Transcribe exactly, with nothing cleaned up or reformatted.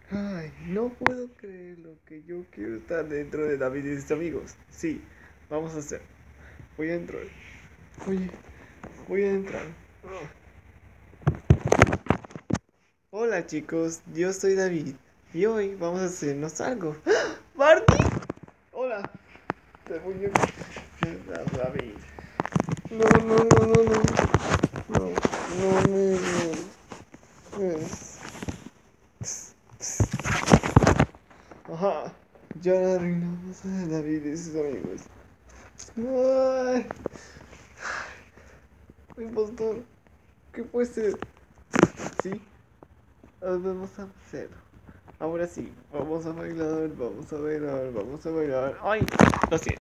Ay, no puedo creerlo que yo quiero estar dentro de David y sus amigos. Sí, vamos a hacer. Voy a entrar. Oye, voy a entrar. Hola chicos, yo soy David y hoy vamos a hacernos algo. ¡Ah! ¡Barney! Hola. Te voy a... David. No, no, no, no, no. No, no me... Ajá. Ya arruinamos a David y sus amigos. Ay, impostor. ¿Qué puede ser? Sí, vamos a hacerlo. Ahora sí, vamos a bailar, vamos a bailar, vamos a bailar. ¡Ay! Lo siento.